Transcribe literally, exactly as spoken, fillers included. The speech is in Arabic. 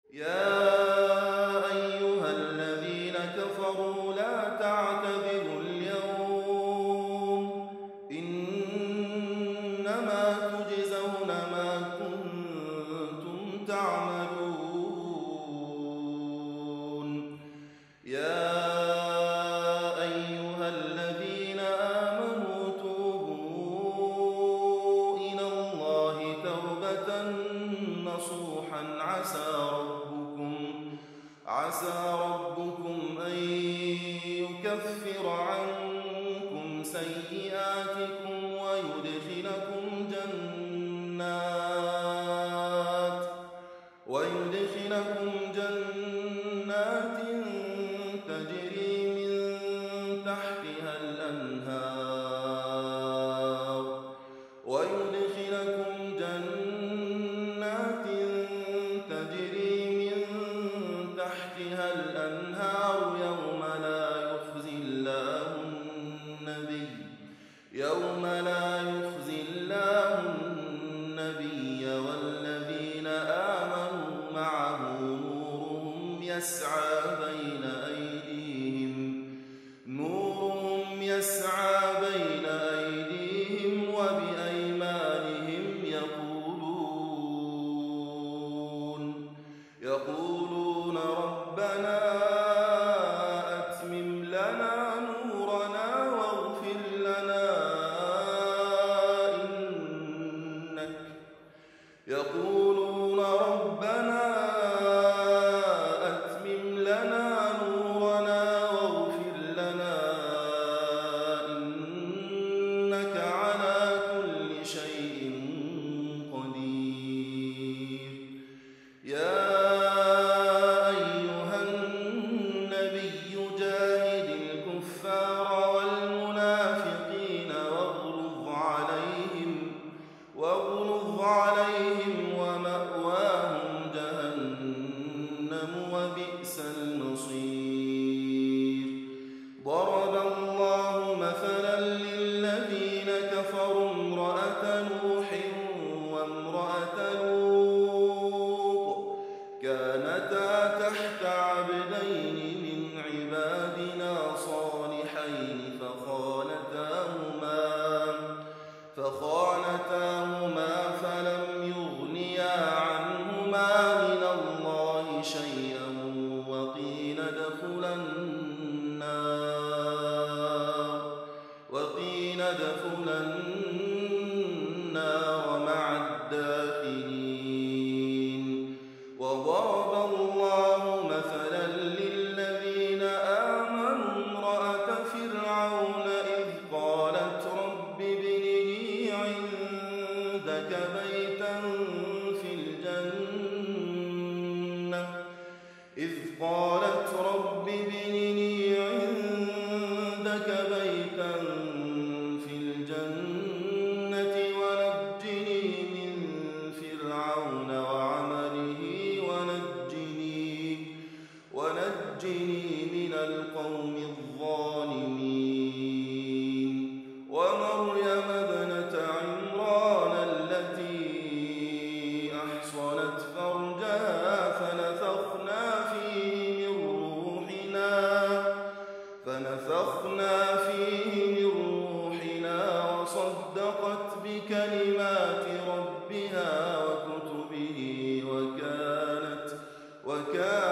يا أيها الذين كفروا لا تعتذروا اليوم إنما تجزون ما كنتم تعملون. يا أيها الذين آمنوا توبوا إلى الله توبة نصوحا عسى عسى ربكم أن يكفر عنكم سيئاتكم ويدخلكم جنات ويدخلكم جنات تجري من تحتها الأنهار ويدخلكم جنات تجري تحتها الأنهار يوم لا يخزي الله النبي يوم لا يخزي الله النبي والذين آمنوا معه نورهم يسعى بين أيديهم نورهم يسعى بين أيديهم وبأيمانهم يقولون يقولون ربنا أتمم لنا نورنا واغفر لنا إنك يقولون ربنا أتمم لنا نورنا واغفر لنا إنك على كل شيء قدير. يا واغلظ عليهم ومأواهم جهنم وبئس المصير. ضرب الله مثلا للذين كفروا امرأة نوح وامرأة لوط كانتا تحت عبدين من عبادنا صالحين فخانتاهما فخانتاهما فلم يغنيا عنهما من الله شيئا وقيل ادخلا النار وقيل ادخلا النار مع الداخلين. وضرب الله مثلا للذين آمنوا امرأة فرعون إذ قالت رب ابن عندك بيتا في الجنة إذ قالت رب ابن لي عندك بيتا في الجنة ونجني من فرعون وعمله ونجني ونجني من القوم الظالمين. ومريم ابنة عمران التي أحصنت فرجها فنفخنا فيه من روحنا فنفخنا فيه من روحنا وصدقت بكلمات ربها وكتبه وكانت وكانت